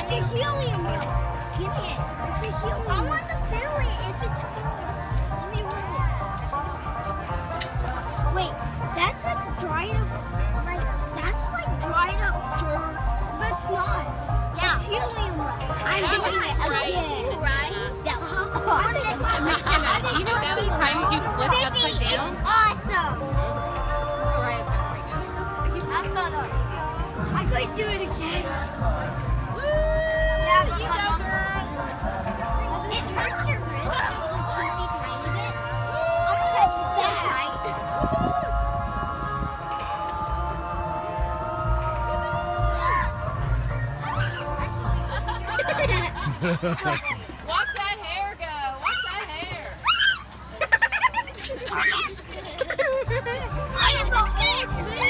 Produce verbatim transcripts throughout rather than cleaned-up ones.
It's a helium milk. Give me it. It's a helium. I want to feel it if it's cold. Let me run it. Wait, that's like dried up. Like that's like dried up dirt, but it's not. Yeah. It's helium milk. I'm That doing was it crazy. again, right? That was McKenna, do you know how many times you flipped upside down? Awesome. Mariah's gonna freak out. I'm so done. I could do it again. Woo! Yeah, you go, girl. It hurts your wrist just a teeny tiny bit. Oh my God, it's so tight. Watch that hair go. Watch that hair. I am okay.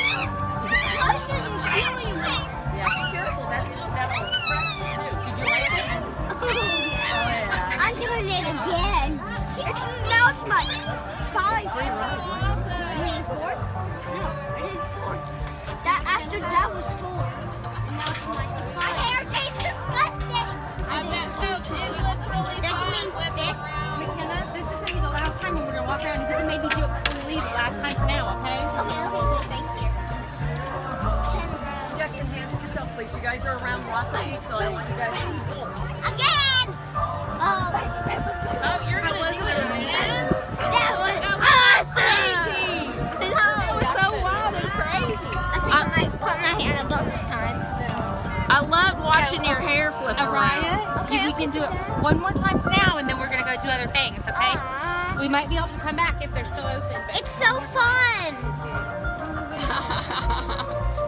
Yeah, be careful. That's that will scratch you too. Did you like it? I'm doing it again. It's, now it's my five. I mean fourth? No, it is fourth. That after that was four. And now it's my five. My hair tastes disgusting. I bet so. It looked really That fun. means Flip fifth. around. McKenna, this is gonna be the last time, and we're gonna walk around and get to maybe do it before we leave. The last time for now, okay? Okay, okay, good. Thank you. Jackson, hands to yourself, please. You guys are around lots of feet, so I want you guys to be cool. Again! Oh, Oh, you're gonna do it again? that was awesome! Crazy. No, It was so wild and crazy. I think I might put my hair in a bun this time. I love watching your hair flip around. Araya, Okay, you- we can do it one more time for now, and then we're gonna go do other things, okay? Aw, We might be able to come back if they're still open. But it's so fun!